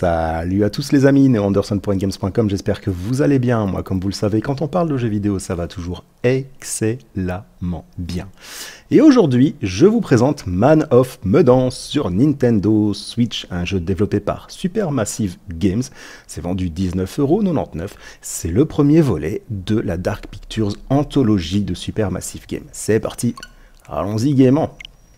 Salut à tous les amis, neoanderson.games.com, j'espère que vous allez bien. Moi, comme vous le savez, quand on parle de jeux vidéo, ça va toujours excellemment bien. Et aujourd'hui, je vous présente Man of Medan sur Nintendo Switch, un jeu développé par Supermassive Games. C'est vendu 19,99 €. C'est le premier volet de la Dark Pictures anthologie de Supermassive Games. C'est parti, allons-y gaiement.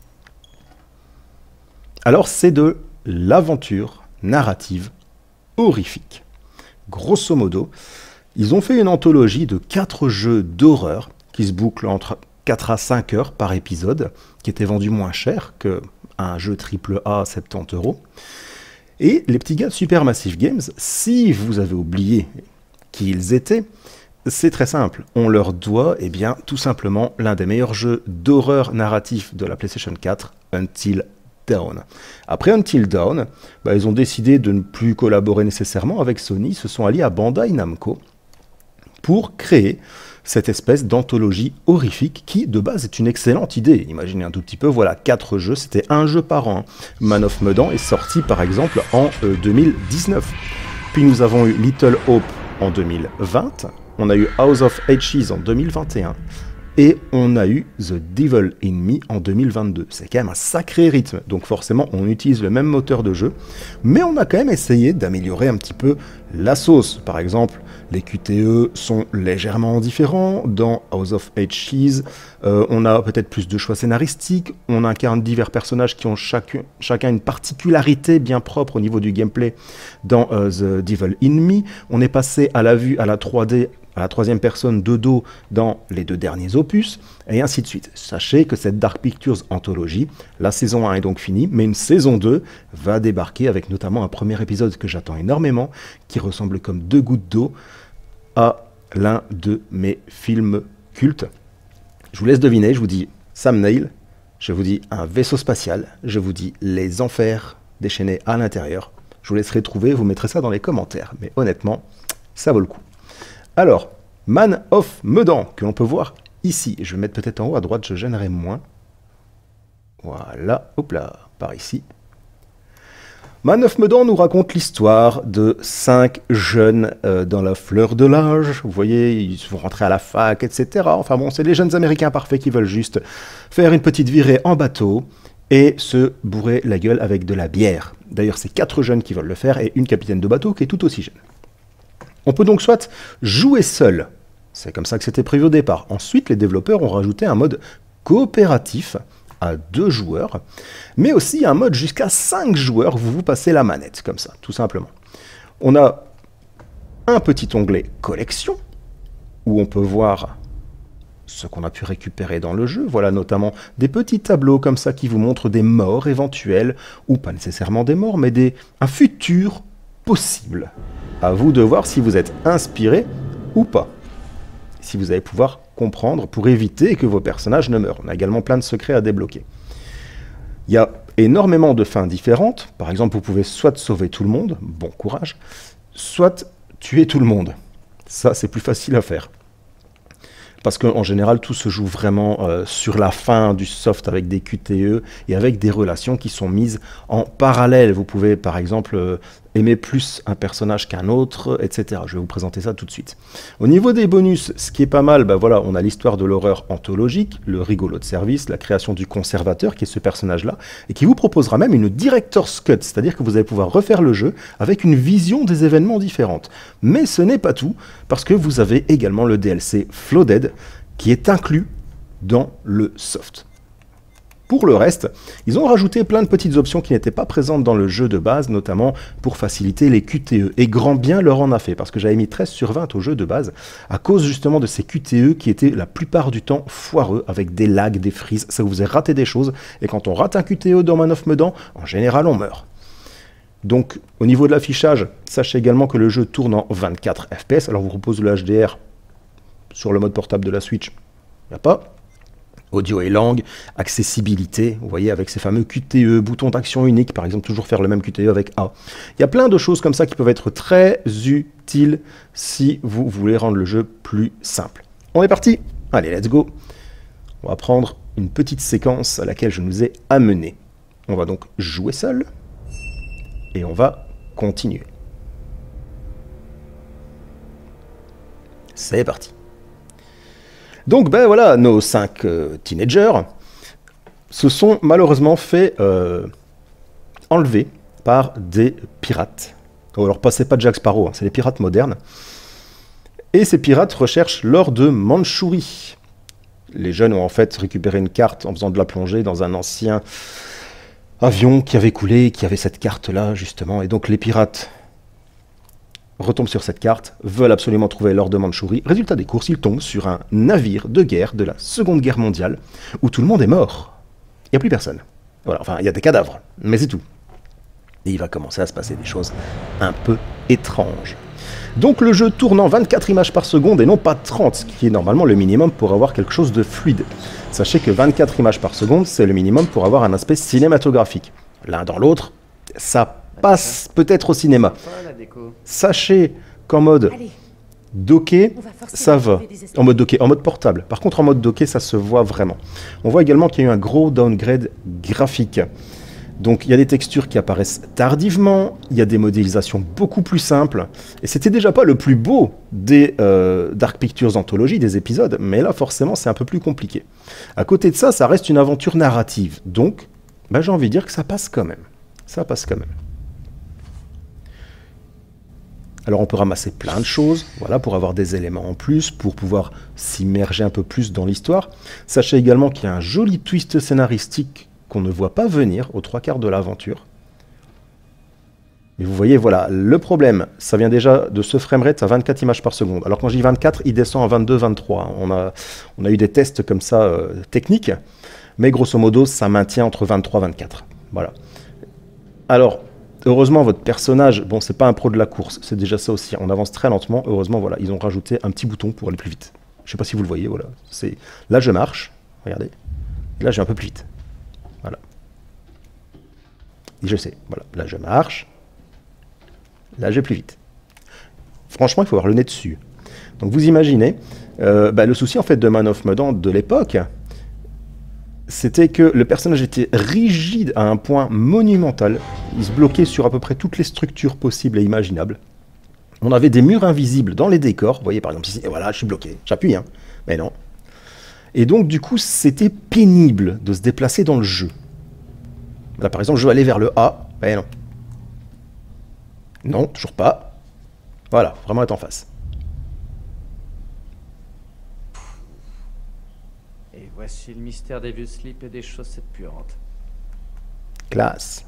Alors, c'est de l'aventure narrative horrifique. Grosso modo, ils ont fait une anthologie de 4 jeux d'horreur qui se bouclent entre 4 à 5 heures par épisode, qui était vendu moins cher qu'un jeu AAA à 70 €. Et les petits gars de Supermassive Games, si vous avez oublié qui ils étaient, c'est très simple. On leur doit, eh bien, tout simplement l'un des meilleurs jeux d'horreur narratif de la PlayStation 4, Until Dawn. Après Until Dawn, ils ont décidé de ne plus collaborer nécessairement avec Sony, ils se sont alliés à Bandai Namco pour créer cette espèce d'anthologie horrifique qui, de base, est une excellente idée. Imaginez un tout petit peu, voilà, 4 jeux, c'était un jeu par an. Man of Medan est sorti, par exemple, en 2019. Puis nous avons eu Little Hope en 2020, on a eu House of Ashes en 2021, et on a eu The Devil in Me en 2022. C'est quand même un sacré rythme, donc forcément on utilise le même moteur de jeu, mais on a quand même essayé d'améliorer un petit peu la sauce. Par exemple, les QTE sont légèrement différents. Dans House of Ashes, on a peut-être plus de choix scénaristiques, on incarne divers personnages qui ont chacun une particularité bien propre au niveau du gameplay. Dans The Devil in Me, on est passé à la vue, à la 3D, à la troisième personne de dos dans les 2 derniers opus, et ainsi de suite. Sachez que cette Dark Pictures anthologie, la saison 1 est donc finie, mais une saison 2 va débarquer avec notamment un premier épisode que j'attends énormément, qui ressemble comme 2 gouttes d'eau à l'un de mes films cultes. Je vous laisse deviner, je vous dis Sam Neill, je vous dis un vaisseau spatial, je vous dis les enfers déchaînés à l'intérieur. Je vous laisserai trouver, vous mettrez ça dans les commentaires, mais honnêtement, ça vaut le coup. Alors, Man of Medan, que l'on peut voir ici. Je vais mettre peut-être en haut à droite, je gênerai moins. Voilà, hop là, par ici. Man of Medan nous raconte l'histoire de 5 jeunes dans la fleur de l'âge. Vous voyez, ils vont rentrer à la fac, etc. Enfin bon, c'est les jeunes américains parfaits qui veulent juste faire une petite virée en bateau et se bourrer la gueule avec de la bière. D'ailleurs, c'est 4 jeunes qui veulent le faire et une capitaine de bateau qui est tout aussi jeune. On peut donc soit jouer seul, c'est comme ça que c'était prévu au départ. Ensuite, les développeurs ont rajouté un mode coopératif à 2 joueurs, mais aussi un mode jusqu'à 5 joueurs, vous vous passez la manette, comme ça, tout simplement. On a un petit onglet collection, où on peut voir ce qu'on a pu récupérer dans le jeu. Voilà notamment des petits tableaux comme ça qui vous montrent des morts éventuelles, ou pas nécessairement des morts, mais un futur possible. À vous de voir si vous êtes inspiré ou pas. Si vous allez pouvoir comprendre pour éviter que vos personnages ne meurent. On a également plein de secrets à débloquer. Il y a énormément de fins différentes. Par exemple, vous pouvez soit sauver tout le monde, bon courage, soit tuer tout le monde. Ça, c'est plus facile à faire. Parce qu'en général, tout se joue vraiment sur la fin du soft avec des QTE et avec des relations qui sont mises en parallèle. Vous pouvez, par exemple, aimer plus un personnage qu'un autre, etc. Je vais vous présenter ça tout de suite. Au niveau des bonus, ce qui est pas mal, voilà, on a l'histoire de l'horreur anthologique, le rigolo de service, la création du conservateur, qui est ce personnage-là, et qui vous proposera même une Director's Cut, c'est-à-dire que vous allez pouvoir refaire le jeu avec une vision des événements différentes. Mais ce n'est pas tout, parce que vous avez également le DLC Flooded, qui est inclus dans le soft. Pour le reste, ils ont rajouté plein de petites options qui n'étaient pas présentes dans le jeu de base, notamment pour faciliter les QTE. Et grand bien leur en a fait, parce que j'avais mis 13 sur 20 au jeu de base, à cause justement de ces QTE qui étaient la plupart du temps foireux, avec des lags, des freezes, ça vous a raté des choses, et quand on rate un QTE dans Man of Medan, en général on meurt. Donc au niveau de l'affichage, sachez également que le jeu tourne en 24 FPS, alors je vous propose le HDR sur le mode portable de la Switch, il n'y a pas. Audio et langue, accessibilité, vous voyez, avec ces fameux QTE, boutons d'action unique, par exemple, toujours faire le même QTE avec A. Il y a plein de choses comme ça qui peuvent être très utiles si vous voulez rendre le jeu plus simple. On est parti. Allez, let's go. On va prendre une petite séquence à laquelle je nous ai amené. On va donc jouer seul et on va continuer. C'est parti. Donc ben voilà, nos 5 teenagers se sont malheureusement fait enlever par des pirates. Alors pas, c'est pas Jack Sparrow, hein, c'est les pirates modernes. Et ces pirates recherchent l'or de Mandchourie. Les jeunes ont en fait récupéré une carte en faisant de la plongée dans un ancien avion qui avait coulé, qui avait cette carte-là justement. Et donc les pirates retombent sur cette carte, veulent absolument trouver l'or de Mandchourie. Résultat des courses, ils tombent sur un navire de guerre de la Seconde Guerre mondiale où tout le monde est mort. Il n'y a plus personne. Voilà, enfin, il y a des cadavres, mais c'est tout. Et il va commencer à se passer des choses un peu étranges. Donc le jeu tourne en 24 images par seconde et non pas 30, ce qui est normalement le minimum pour avoir quelque chose de fluide. Sachez que 24 images par seconde, c'est le minimum pour avoir un aspect cinématographique. L'un dans l'autre, ça passe peut-être au cinéma. Sachez qu'en mode docké, ça va. En mode docké, en mode portable. Par contre, en mode docké, ça se voit vraiment. On voit également qu'il y a eu un gros downgrade graphique. Donc il y a des textures qui apparaissent tardivement, il y a des modélisations beaucoup plus simples, et c'était déjà pas le plus beau des Dark Pictures Anthology, des épisodes, mais là forcément c'est un peu plus compliqué. À côté de ça, ça reste une aventure narrative, donc bah, j'ai envie de dire que ça passe quand même. Ça passe quand même. Alors on peut ramasser plein de choses, voilà, pour avoir des éléments en plus, pour pouvoir s'immerger un peu plus dans l'histoire. Sachez également qu'il y a un joli twist scénaristique qu'on ne voit pas venir aux 3/4 de l'aventure. Mais vous voyez, voilà, le problème, ça vient déjà de ce framerate à 24 images par seconde. Alors quand je dis 24, il descend à 22, 23. On a eu des tests comme ça techniques, mais grosso modo, ça maintient entre 23 et 24. Voilà. Alors, heureusement, votre personnage, bon, c'est pas un pro de la course, c'est déjà ça aussi. On avance très lentement. Heureusement, voilà, ils ont rajouté un petit bouton pour aller plus vite. Je sais pas si vous le voyez, voilà. Là, je marche, regardez. Et là, je vais un peu plus vite. Voilà. Et je sais, voilà, là je marche, là je vais plus vite. Franchement, il faut avoir le nez dessus. Donc vous imaginez, le souci en fait de Man of Medan de l'époque, c'était que le personnage était rigide à un point monumental. Il se bloquait sur à peu près toutes les structures possibles et imaginables. On avait des murs invisibles dans les décors. Vous voyez par exemple ici, et voilà, je suis bloqué, j'appuie, hein. Mais non. Et donc, du coup, c'était pénible de se déplacer dans le jeu. Là, par exemple, je veux aller vers le A. Ben non. Non, toujours pas. Voilà, vraiment être en face. Et voici le mystère des vieux slips et des chaussettes puantes. Classe.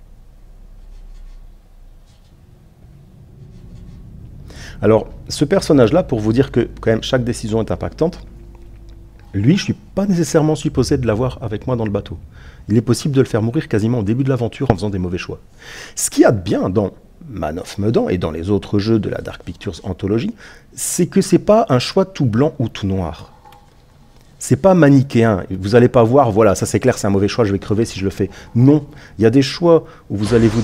Alors, ce personnage-là, pour vous dire que quand même chaque décision est impactante, lui, je suis pas nécessairement supposé de l'avoir avec moi dans le bateau. Il est possible de le faire mourir quasiment au début de l'aventure en faisant des mauvais choix. Ce qu'il y a de bien dans Man of Medan et dans les autres jeux de la Dark Pictures Anthology, c'est que c'est pas un choix tout blanc ou tout noir. C'est pas manichéen. Vous allez pas voir, voilà, ça c'est clair, c'est un mauvais choix, je vais crever si je le fais. Non, il y a des choix où vous allez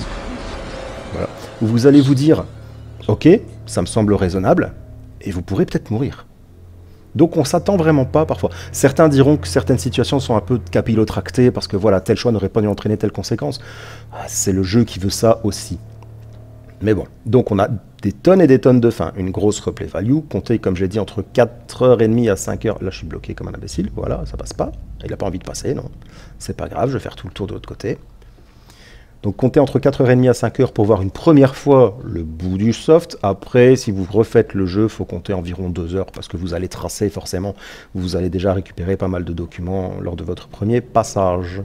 vous dire, ok, ça me semble raisonnable, et vous pourrez peut-être mourir. Donc on s'attend vraiment pas parfois. Certains diront que certaines situations sont un peu capillotractées parce que voilà, tel choix n'aurait pas dû entraîner telle conséquence. Ah, c'est le jeu qui veut ça aussi. Mais bon, donc on a des tonnes et des tonnes de fin. Une grosse replay value, comptez comme j'ai dit entre 4h30 à 5h. Là je suis bloqué comme un imbécile, voilà, ça passe pas. Il n'a pas envie de passer, non. C'est pas grave, je vais faire tout le tour de l'autre côté. Donc comptez entre 4h30 à 5h pour voir une première fois le bout du soft. Après, si vous refaites le jeu, il faut compter environ 2 heures parce que vous allez tracer forcément. Vous allez déjà récupérer pas mal de documents lors de votre premier passage.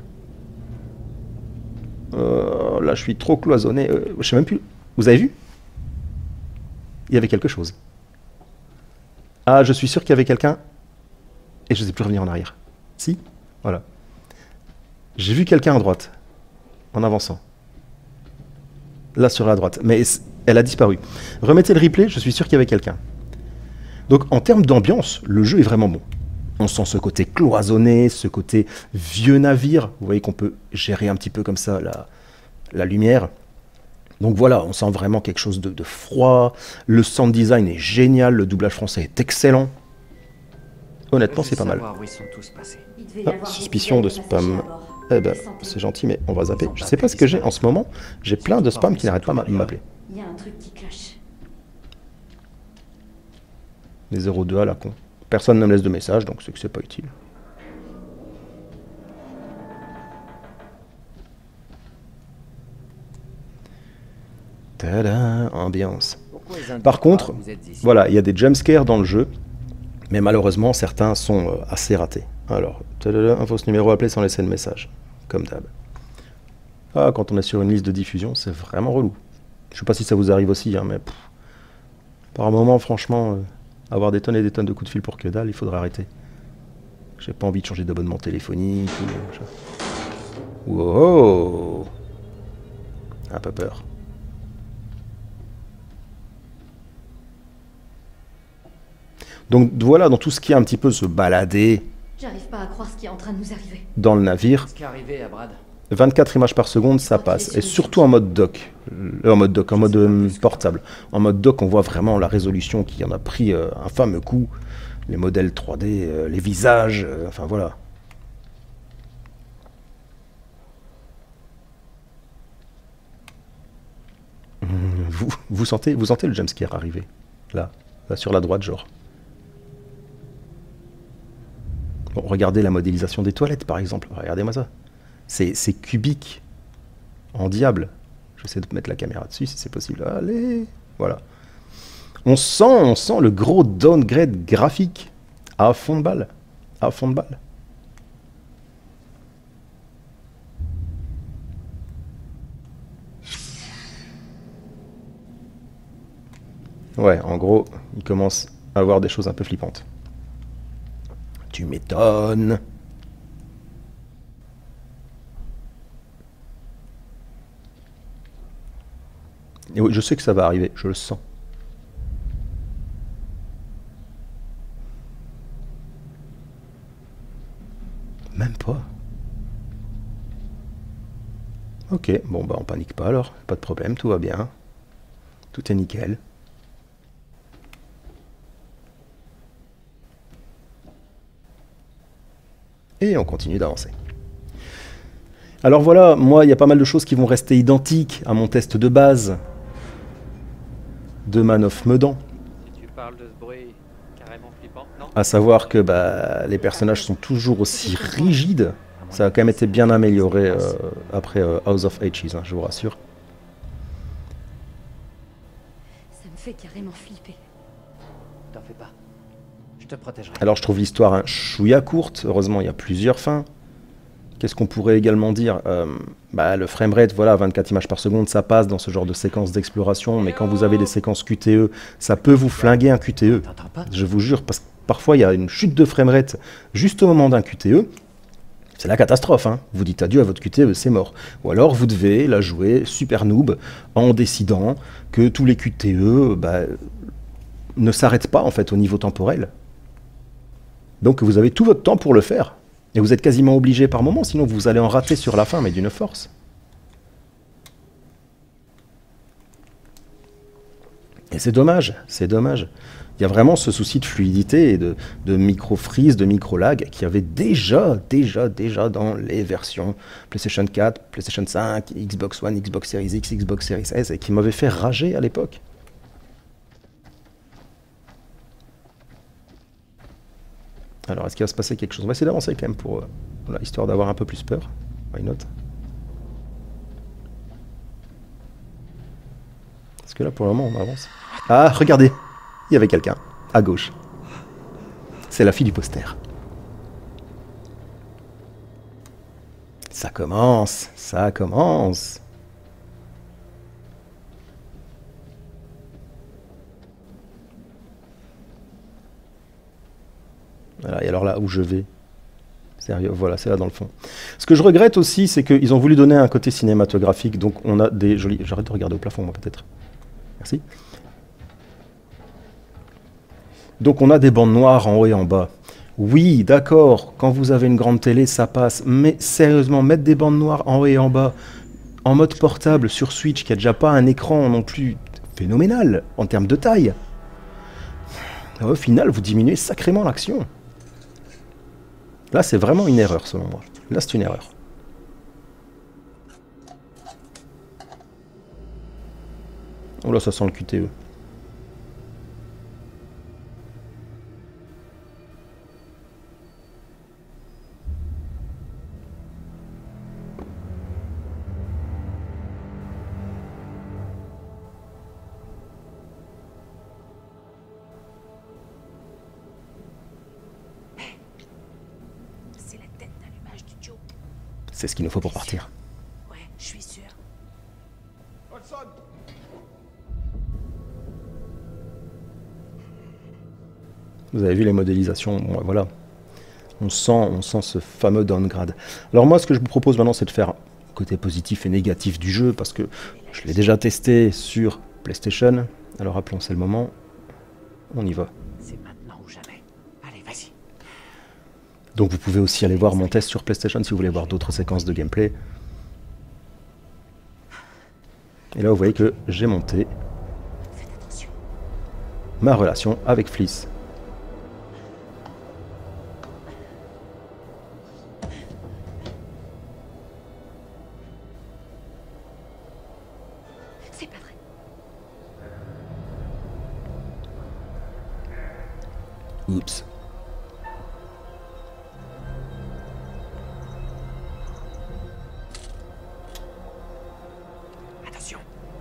Là, je suis trop cloisonné. Je sais même plus. Vous avez vu? Il y avait quelque chose. Ah, je suis sûr qu'il y avait quelqu'un. Et je ne sais plus revenir en arrière. Si? Voilà. J'ai vu quelqu'un à droite. En avançant. Là sur la droite. Mais elle a disparu. Remettez le replay, je suis sûr qu'il y avait quelqu'un. Donc en termes d'ambiance, le jeu est vraiment bon. On sent ce côté cloisonné, ce côté vieux navire. Vous voyez qu'on peut gérer un petit peu comme ça la lumière. Donc voilà, on sent vraiment quelque chose de froid. Le sound design est génial, le doublage français est excellent. Honnêtement, c'est pas mal. Où ils sont tous passés. Ah, suspicion de spam. Eh ben, c'est gentil, mais on va zapper. Je sais pas ce que j'ai en ce moment. J'ai plein de spams qui n'arrêtent pas de m'appeler. Il y a un truc qui cloche. Les 02 à la con. Personne ne me laisse de message, donc c'est que c'est pas utile. Tada, ambiance. Par contre, voilà, il y a des jumpscares dans le jeu, mais malheureusement, certains sont assez ratés. Alors, tada, info ce numéro appelé sans laisser de message, comme d'hab. Ah, quand on est sur une liste de diffusion, c'est vraiment relou. Je sais pas si ça vous arrive aussi, hein, mais par un moment, franchement, avoir des tonnes et des tonnes de coups de fil pour que dalle, il faudrait arrêter. J'ai pas envie de changer d'abonnement téléphonique ou... Wow! Un peu peur. Donc voilà, dans tout ce qui est un petit peu se balader J'arrive pas à croire ce qui est en train de nous arriver. dans le navire, Ce qui est arrivé à Brad. 24 images par seconde, ça passe. Et surtout en mode dock. En mode portable. En mode dock, on voit vraiment la résolution qui en a pris un fameux coup. Les modèles 3D, les visages, enfin voilà. Vous sentez le jumpscare arriver. Là sur la droite, genre. Bon, regardez la modélisation des toilettes, par exemple. Regardez-moi ça. C'est cubique. En diable. J'essaie de mettre la caméra dessus, si c'est possible. Allez. Voilà. On sent le gros downgrade graphique. À fond de balle. À fond de balle. Ouais, en gros, il commence à avoir des choses un peu flippantes. Tu m'étonnes. Et oui, je sais que ça va arriver, je le sens. Même pas. Ok, bon bah on panique pas alors, pas de problème, tout va bien. Tout est nickel. Et on continue d'avancer. Alors voilà, moi il y a pas mal de choses qui vont rester identiques à mon test de base de Man of Medan. Si tu parles de ce bruit carrément flippant, non? À savoir que bah, les personnages sont toujours aussi rigides. Ça a quand même été bien amélioré après House of H's, hein, je vous rassure. Ça me fait carrément flipper. T'en fais pas. Je te protégerai. Alors je trouve l'histoire un chouïa courte, heureusement il y a plusieurs fins. Qu'est-ce qu'on pourrait également dire bah, le framerate, voilà, 24 images par seconde, ça passe dans ce genre de séquence d'exploration, mais quand vous avez des séquences QTE, ça peut vous flinguer un QTE. T'entends pas? Je vous jure, parce que parfois il y a une chute de framerate juste au moment d'un QTE. C'est la catastrophe, hein. Vous dites adieu à votre QTE, c'est mort. Ou alors vous devez la jouer super noob en décidant que tous les QTE bah, ne s'arrêtent pas en fait au niveau temporel. Donc vous avez tout votre temps pour le faire. Et vous êtes quasiment obligé par moment, sinon vous allez en rater sur la fin, mais d'une force. Et c'est dommage, c'est dommage. Il y a vraiment ce souci de fluidité et de micro-freeze, de micro-lag qui avait déjà dans les versions PlayStation 4, PlayStation 5, Xbox One, Xbox Series X, Xbox Series S et qui m'avait fait rager à l'époque. Alors, est-ce qu'il va se passer quelque chose? On va essayer d'avancer quand même pour voilà, histoire d'avoir un peu plus peur. Why not? Parce que là, pour le moment, on avance. Ah, regardez! Il y avait quelqu'un, à gauche. C'est la fille du poster. Ça commence, ça commence. Voilà, et alors là où je vais, sérieux, voilà, c'est là dans le fond. Ce que je regrette aussi, c'est qu'ils ont voulu donner un côté cinématographique, donc on a des jolis... J'arrête de regarder au plafond, moi, peut-être. Merci. Donc on a des bandes noires en haut et en bas. Oui, d'accord, quand vous avez une grande télé, ça passe. Mais sérieusement, mettre des bandes noires en haut et en bas, en mode portable, sur Switch, qui a déjà pas un écran non plus phénoménal en termes de taille, au final, vous diminuez sacrément l'action. Là, c'est vraiment une erreur, selon moi. Là, c'est une erreur. Oh là, ça sent le QTE. C'est la tête d'allumage du Joe. C'est ce qu'il nous faut pour partir. Ouais, je suis sûr. Vous avez vu les modélisations, bon, voilà. On sent ce fameux downgrade. Alors moi, ce que je vous propose maintenant, c'est de faire côté positif et négatif du jeu, parce que je l'ai déjà testé sur PlayStation. Alors appelons, c'est le moment. On y va. C'est maintenant ou jamais. Allez, vas-y. Donc vous pouvez aussi aller voir mon test sur PlayStation si vous voulez voir d'autres séquences de gameplay. Et là, vous voyez que j'ai monté Faites attention. ma relation avec Fliss. C'est pas vrai. Oups. Attention.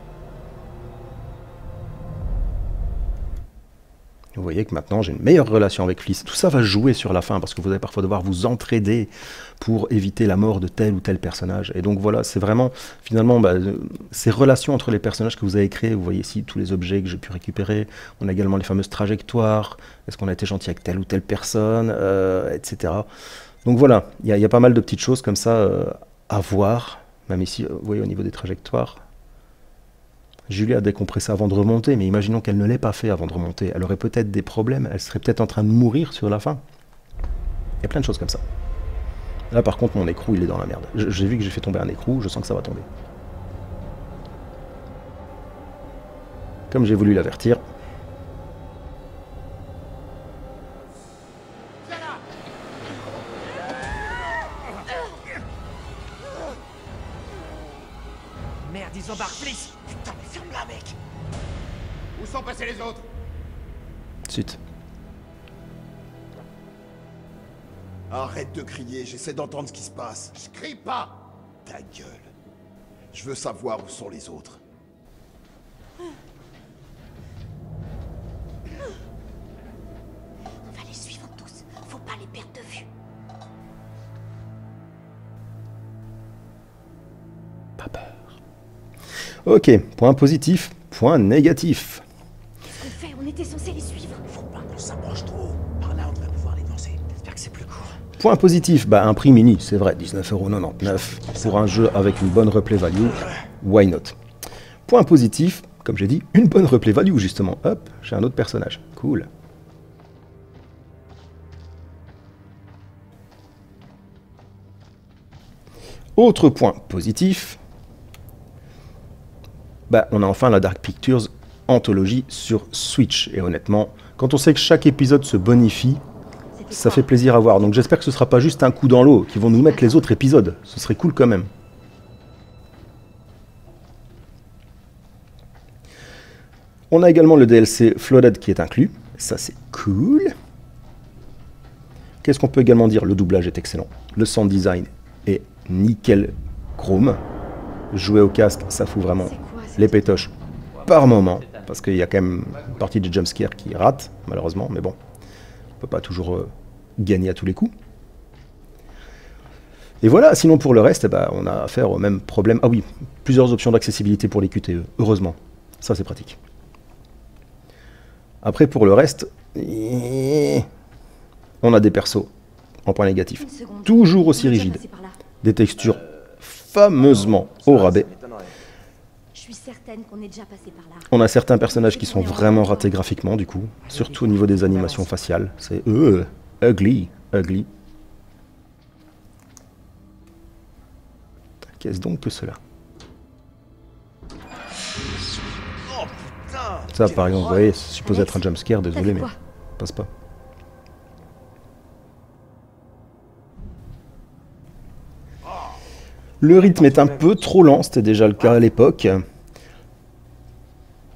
Vous voyez que maintenant j'ai une meilleure relation avec Fliss. Tout ça va jouer sur la fin parce que vous allez parfois devoir vous entraider pour éviter la mort de tel ou tel personnage. Et donc voilà, c'est vraiment finalement ces relations entre les personnages que vous avez créés. Vous voyez ici tous les objets que j'ai pu récupérer. On a également les fameuses trajectoires. Est-ce qu'on a été gentil avec telle ou telle personne, etc. Donc voilà, il y a pas mal de petites choses comme ça à voir. Même ici, vous voyez au niveau des trajectoires. Julie a décompressé avant de remonter, mais imaginons qu'elle ne l'ait pas fait avant de remonter. Elle aurait peut-être des problèmes, elle serait peut-être en train de mourir sur la fin. Il y a plein de choses comme ça. Là par contre mon écrou il est dans la merde. J'ai vu que j'ai fait tomber un écrou, je sens que ça va tomber. Comme j'ai voulu l'avertir. Merde, ils embarquent Fliss. Putain, mais ferme-la, mec. Où sont passés les autres? Zut. Arrête de crier, j'essaie d'entendre ce qui se passe. Je crie pas! Ta gueule. Je veux savoir où sont les autres. On va les suivre tous. Faut pas les perdre de vue. Pas peur. Ok, point positif, point négatif. Qu'est-ce qu'on fait? On était censé les suivre. Faut pas qu'on s'approche trop. Par là, on devrait pouvoir les devancer. J'espère que c'est plus court. Point positif, un prix mini, c'est vrai, 19,99 € pour un jeu avec une bonne replay value, why not. Point positif, comme j'ai dit, une bonne replay value justement. Hop, j'ai un autre personnage, cool. Autre point positif, on a enfin la Dark Pictures Anthology sur Switch. Et honnêtement, quand on sait que chaque épisode se bonifie, ça fait plaisir à voir. Donc j'espère que ce sera pas juste un coup dans l'eau, qu'ils vont nous mettre les autres épisodes. Ce serait cool quand même. On a également le DLC Flooded qui est inclus. Ça c'est cool. Qu'est-ce qu'on peut également dire? Le doublage est excellent. Le sound design est nickel chrome. Jouer au casque, ça fout vraiment les pétoches par moment. Parce qu'il y a quand même une partie du jumpscare qui rate, malheureusement. Mais bon, on peut pas toujours gagner à tous les coups. Et voilà, sinon pour le reste, on a affaire au même problème. Ah oui, plusieurs options d'accessibilité pour les QTE, heureusement. Ça c'est pratique. Après pour le reste, on a des persos en point négatif. Toujours aussi rigides. Des textures fameusement au rabais. Je suis certaine qu'on est déjà passé par là. On a certains personnages qui sont vraiment ratés graphiquement du coup, surtout au niveau des animations faciales. C'est ugly, ugly. Qu'est-ce donc que cela? Ça par exemple, vous voyez, c'est supposé être un jumpscare, désolé mais passe pas. Le rythme est un peu trop lent, c'était déjà le cas à l'époque.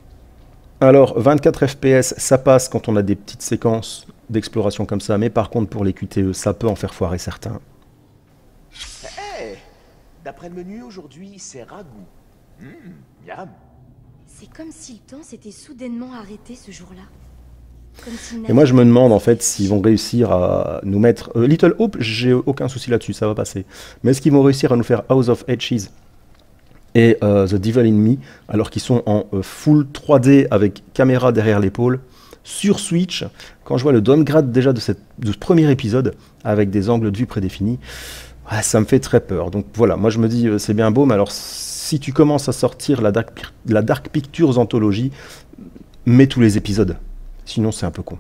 Alors, 24 FPS, ça passe quand on a des petites séquences d'exploration comme ça, mais par contre, pour les QTE, ça peut en faire foirer certains. Hé D'après le menu, aujourd'hui, c'est ragoût. Miam. C'est comme si le temps s'était soudainement arrêté ce jour-là. Comme s'il Et moi, je me n'avait demande, pas en fait, s'ils vont réussir à nous mettre... Little Hope, j'ai aucun souci là-dessus, ça va passer. Mais est-ce qu'ils vont réussir à nous faire House of Edges et The Devil in Me, alors qu'ils sont en full 3D avec caméra derrière l'épaule, sur Switch, quand je vois le downgrade déjà de ce premier épisode, avec des angles de vue prédéfinis, ouais, ça me fait très peur. Donc voilà, moi je me dis, c'est bien beau, mais alors si tu commences à sortir la Dark Pictures Anthology, mets tous les épisodes, sinon c'est un peu con.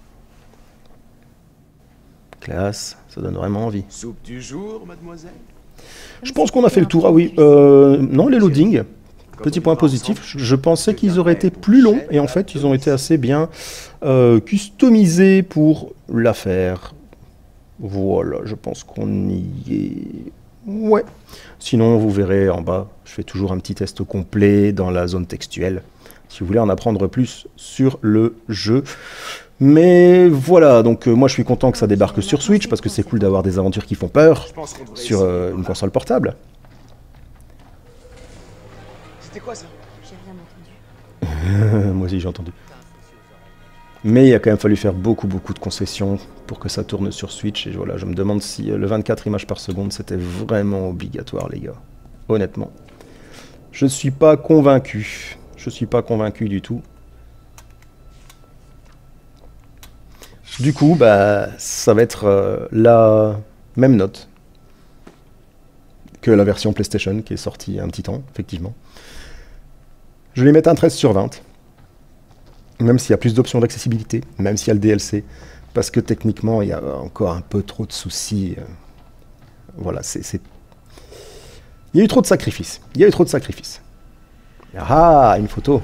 Classe, ça donne vraiment envie. Soupe du jour, mademoiselle. Je pense qu'on a fait le tour. Ah oui, non, les loadings, petit point positif, je pensais qu'ils auraient été plus longs, et en fait, ils ont été assez bien customisés pour l'affaire. Voilà, je pense qu'on y est. Ouais. Sinon, vous verrez en bas, je fais toujours un petit test complet dans la zone textuelle, si vous voulez en apprendre plus sur le jeu. Mais voilà, donc moi je suis content que ça débarque sur Switch, parce que c'est cool d'avoir des aventures qui font peur sur une console portable. C'était quoi ça? J'ai rien entendu. Moi aussi j'ai entendu. Mais il a quand même fallu faire beaucoup de concessions pour que ça tourne sur Switch. Et voilà, je me demande si le 24 images par seconde c'était vraiment obligatoire, les gars. Honnêtement. Je suis pas convaincu. Je suis pas convaincu du tout. Du coup, bah, ça va être la même note que la version PlayStation qui est sortie il y a un petit temps, effectivement. Je vais mettre un 13 sur 20. Même s'il y a plus d'options d'accessibilité, même s'il y a le DLC, parce que techniquement, il y a encore un peu trop de soucis. Voilà, c'est... Il y a eu trop de sacrifices. Il y a eu trop de sacrifices. Ah, une photo.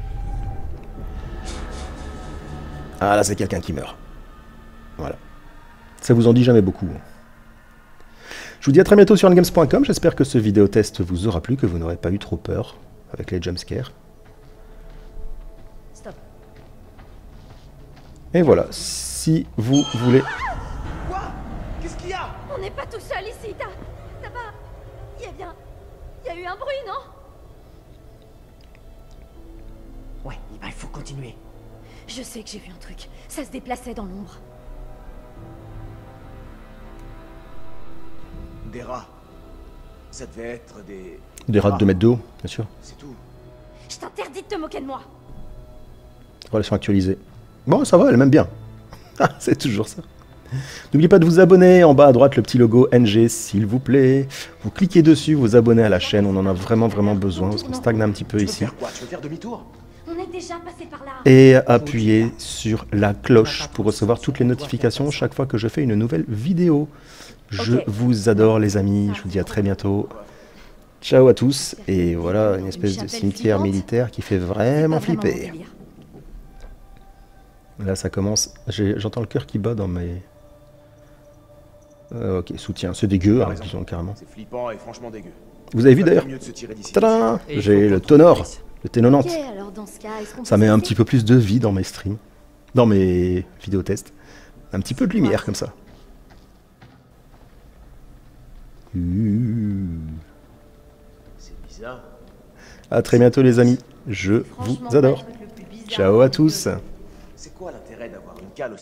Ah, là, c'est quelqu'un qui meurt. Voilà. Ça vous en dit jamais beaucoup. Je vous dis à très bientôt sur ongames.com. J'espère que ce vidéo test vous aura plu, que vous n'aurez pas eu trop peur avec les jumpscares. Stop. Et voilà, si vous voulez... Quoi? Qu'est-ce qu'il y a? On n'est pas tout seul ici, t'as pas... Il y a bien... Il y a eu un bruit, non? Ouais, eh ben, il faut continuer. Je sais que j'ai vu un truc. Ça se déplaçait dans l'ombre. Des rats. Ça devait être des... Des rats de 2 mètres de haut, bien sûr. C'est tout. Je t'interdis de te moquer de moi. Relation actualisée. Bon, ça va, elle m'aime bien. Ah, c'est toujours ça. N'oubliez pas de vous abonner, en bas à droite le petit logo NG, s'il vous plaît. Vous cliquez dessus, vous abonnez à la chaîne, on en a vraiment besoin, parce qu'on stagne un petit peu Tu veux ici. faire quoi? Tu veux faire demi-tour? On est déjà passé par là. Et appuyez sur la cloche pour recevoir toutes les notifications chaque fois que je fais une nouvelle vidéo. Je vous adore les amis, je vous dis à très bientôt. Ciao à tous, et voilà une espèce de cimetière militaire qui fait vraiment flipper. Là ça commence, j'entends le cœur qui bat dans mes... ok, soutien, c'est dégueu, hein, disons carrément. C'est flippant et franchement dégueu. Vous avez vu d'ailleurs, Mieux de se tirer d'ici. tadam, Et il j'ai faut le qu'on trouve Tonor, Chris. le T90. Ok, alors dans ce cas, est-ce qu'on Ça peut met un passer petit peu plus de vie dans mes streams, dans mes vidéos tests. Un petit peu de lumière comme ça. C'est bizarre. À très bientôt les amis, je Franchement, vous adore. pas le truc le plus bizarre Ciao à du tous. jeu. C'est quoi l'intérêt d'avoir une cale aussi